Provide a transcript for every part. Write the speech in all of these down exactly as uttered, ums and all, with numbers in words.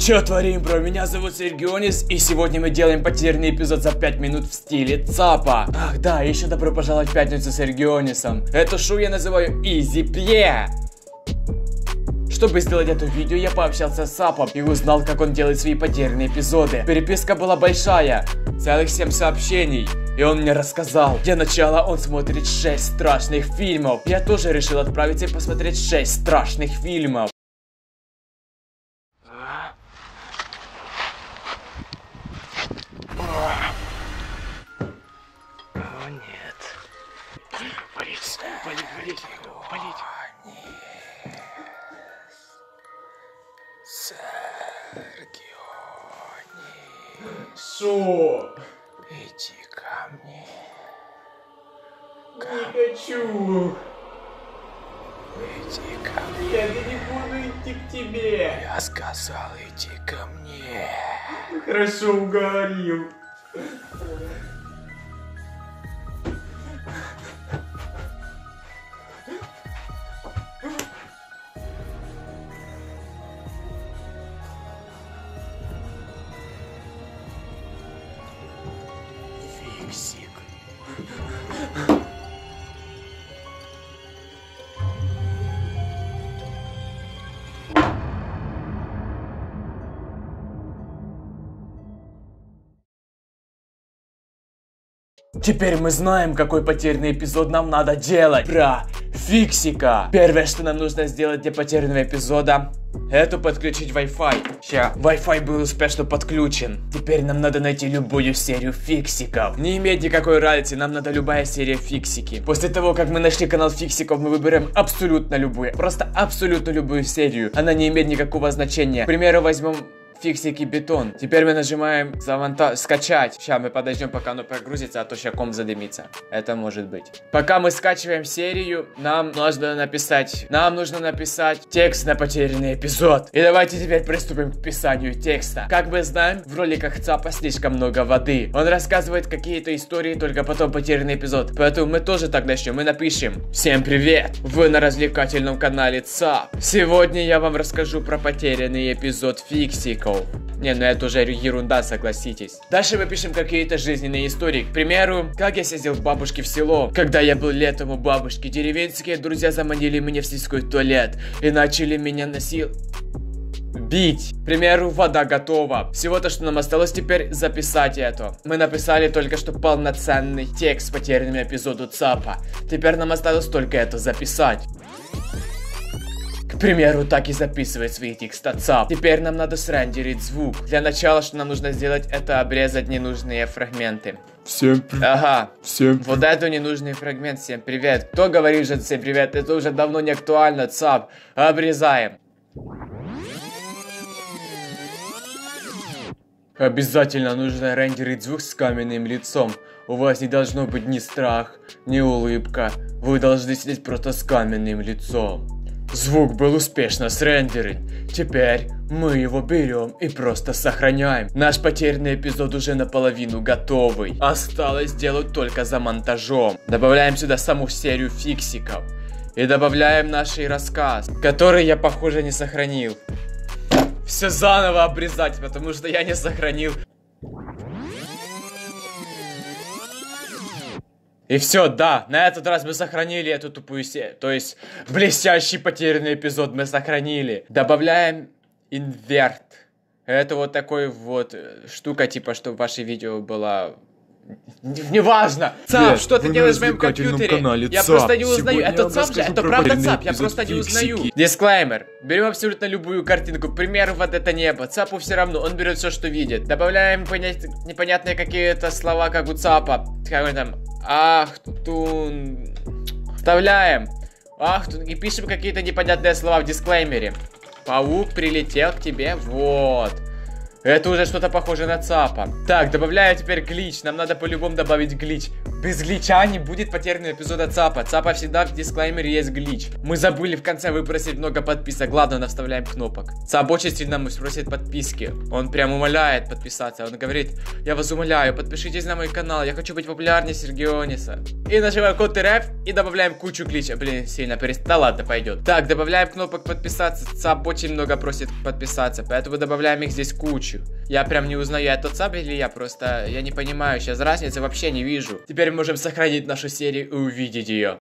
Чё творим, бро? Меня зовут Сергионис, и сегодня мы делаем потерянный эпизод за пять минут в стиле ЦАПа. Ах да, еще добро пожаловать в пятницу с Сергионисом. Это шоу я называю Изипье. Чтобы сделать это видео, я пообщался с Сапом и узнал, как он делает свои потерянные эпизоды. Переписка была большая, целых семь сообщений. И он мне рассказал. Для начала он смотрит шесть страшных фильмов. Я тоже решил отправиться и посмотреть шесть страшных фильмов. О, нет. Полиция, полиция, полиция, полиция. Сергионис. Шо? Иди ко мне. Не хочу. Иди ко мне. Я не буду идти к тебе. Я сказал, иди ко мне. Хорошо, уговорил. Фиксик. Теперь мы знаем, какой потерянный эпизод нам надо делать. Про Фиксика. Первое, что нам нужно сделать для потерянного эпизода, это подключить Wi-Fi. Ща, Wi-Fi был успешно подключен. Теперь нам надо найти любую серию Фиксиков. Не имеет никакой разницы, нам надо любая серия Фиксики. После того, как мы нашли канал Фиксиков, мы выберем абсолютно любую, просто абсолютно любую серию. Она не имеет никакого значения. К примеру, возьмем Фиксики Бетон. Теперь мы нажимаем заванта... скачать. Сейчас мы подождем, пока оно прогрузится, а то сейчас комп задымится. Это может быть. Пока мы скачиваем серию, нам нужно написать... Нам нужно написать текст на потерянный эпизод. И давайте теперь приступим к писанию текста. Как мы знаем, в роликах ЦАПа слишком много воды. Он рассказывает какие-то истории, только потом потерянный эпизод. Поэтому мы тоже так начнем. Мы напишем: всем привет! Вы на развлекательном канале ЦАП. Сегодня я вам расскажу про потерянный эпизод Фиксиков. Не, ну это уже ерунда, согласитесь. Дальше мы пишем какие-то жизненные истории. К примеру, как я съездил к бабушке в село. Когда я был летом у бабушки, деревенские друзья заманили меня в сельской туалет и начали меня насил... бить. К примеру, вода готова. Всего-то, что нам осталось теперь записать это. Мы написали только что полноценный текст с потерянным эпизоду ЦАПа. Теперь нам осталось только это записать. К примеру, так и записывает свои тексты ЦАП. Теперь нам надо срендерить звук. Для начала, что нам нужно сделать, это обрезать ненужные фрагменты. Всем привет. Ага. Всем привет. Вот это ненужный фрагмент. Всем привет. Кто говорит же всем привет? Это уже давно не актуально, ЦАП. Обрезаем. Обязательно нужно рендерить звук с каменным лицом. У вас не должно быть ни страх, ни улыбка. Вы должны сидеть просто с каменным лицом. Звук был успешно срендерен. Теперь мы его берем и просто сохраняем. Наш потерянный эпизод уже наполовину готовый. Осталось сделать только за монтажом. Добавляем сюда саму серию Фиксиков. И добавляем наш рассказ, который я, похоже, не сохранил. Все заново обрезать, потому что я не сохранил. И все, да, на этот раз мы сохранили эту тупую серию. То есть, блестящий потерянный эпизод мы сохранили. Добавляем инверт. Это вот такой вот штука, типа, чтобы ваше видео было... Неважно! ЦАП, что ты делаешь в моем компьютере? Я просто не узнаю. Это ЦАП же? Это правда ЦАП? Я просто не узнаю. Дисклеймер. Берем абсолютно любую картинку. К примеру, вот это небо. ЦАПу все равно. Он берет все, что видит. Добавляем понять... непонятные какие-то слова, как у ЦАПа. Как там... Ах, тун... Вставляем. Ах, тун... И пишем какие-то непонятные слова в дисклеймере. Паук прилетел к тебе. Вот. Это уже что-то похоже на ЦАПа. Так, добавляю теперь глич. Нам надо по-любому добавить глич. Без глича не будет потерянного эпизода ЦАПа. ЦАПа всегда в дисклеймере есть глич. Мы забыли в конце выпросить много подписок. Главное, наставляем кнопок. ЦАП очень сильно мы просит подписки. Он прям умоляет подписаться. Он говорит, я вас умоляю, подпишитесь на мой канал. Я хочу быть популярнее Сергиониса. И нажимаем код РФ и добавляем кучу глича. Блин, сильно перестал. Да ладно, пойдет. Так, добавляем кнопок подписаться. ЦАП очень много просит подписаться. Поэтому добавляем их здесь кучу. Я прям не узнаю, это ЦАП или я просто... Я не понимаю, сейчас разницы вообще не вижу. Теперь мы можем сохранить нашу серию и увидеть ее.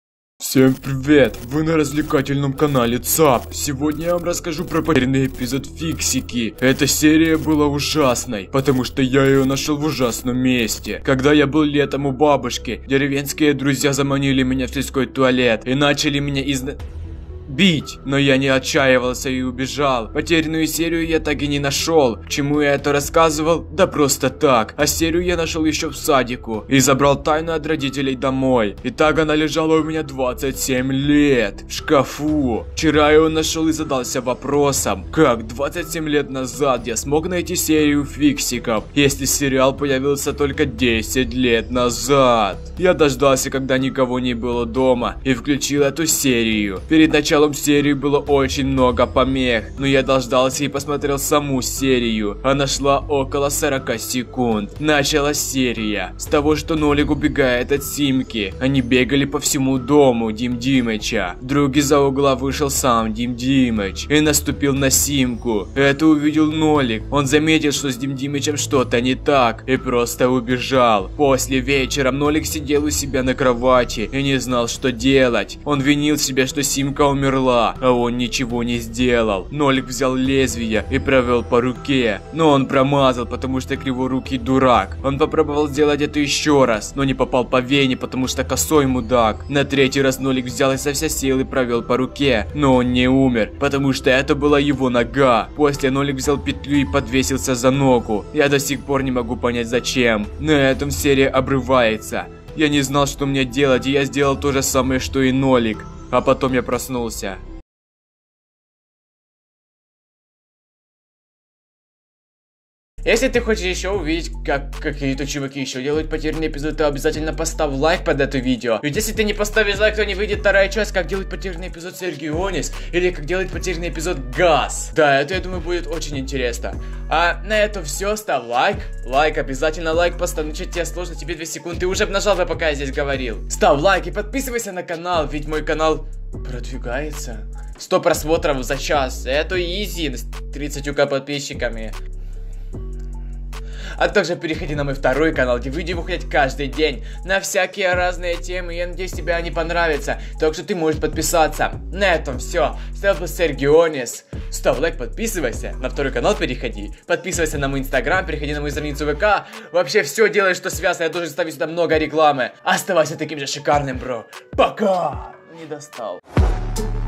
Всем привет! Вы на развлекательном канале ЦАП. Сегодня я вам расскажу про потерянный эпизод Фиксики. Эта серия была ужасной, потому что я ее нашел в ужасном месте. Когда я был летом у бабушки, деревенские друзья заманили меня в сельской туалет и начали меня изна... бить, но я не отчаивался и убежал. Потерянную серию я так и не нашел. К чему я это рассказывал? Да просто так. А серию я нашел еще в садику и забрал тайну от родителей домой. И так она лежала у меня двадцать семь лет в шкафу. Вчера я ее нашел и задался вопросом, как двадцать семь лет назад я смог найти серию Фиксиков, если сериал появился только десять лет назад. Я дождался, когда никого не было дома, и включил эту серию. Перед началом В серии было очень много помех, но я дождался и посмотрел саму серию. Она шла около сорока секунд. Началась серия с того, что Нолик убегает от Симки. Они бегали по всему дому Дим Димыча. Вдруг из-за угла вышел сам Дим Димыч и наступил на Симку. Это увидел Нолик. Он заметил, что с Дим Димычем что-то не так, и просто убежал. После вечером Нолик сидел у себя на кровати и не знал, что делать. Он винил себя, что Симка умерла, а он ничего не сделал. Нолик взял лезвие и провел по руке, но он промазал, потому что криворукий дурак. Он попробовал сделать это еще раз, но не попал по вене, потому что косой мудак. На третий раз Нолик взял и со всей силы провел по руке, но он не умер, потому что это была его нога. После Нолик взял петлю и подвесился за ногу. Я до сих пор не могу понять зачем. На этом серия обрывается. Я не знал, что мне делать, и я сделал то же самое, что и Нолик. А потом я проснулся. Если ты хочешь еще увидеть, как какие-то чуваки еще делают потерянный эпизод, то обязательно поставь лайк под это видео. Ведь если ты не поставишь лайк, то не выйдет вторая часть, как делать потерянный эпизод Сергионис, или как делать потерянный эпизод Газ. Да, это, я думаю, будет очень интересно. А на этом все, ставь лайк. Лайк, обязательно лайк поставь. Ну что тебе сложно, тебе две секунды, ты уже нажал, пока я здесь говорил. Ставь лайк и подписывайся на канал, ведь мой канал продвигается. сто просмотров за час, это изи, с тридцатью ка подписчиками. А также переходи на мой второй канал, где видео выходят каждый день на всякие разные темы. Я надеюсь, тебе они понравятся. Так что ты можешь подписаться. На этом все. С тобой был Сергионис. Ставь лайк, подписывайся. На второй канал переходи. Подписывайся на мой инстаграм, переходи на мою страницу ВК. Вообще все делай, что связано. Я должен ставить сюда много рекламы. Оставайся таким же шикарным, бро. Пока! Не достал.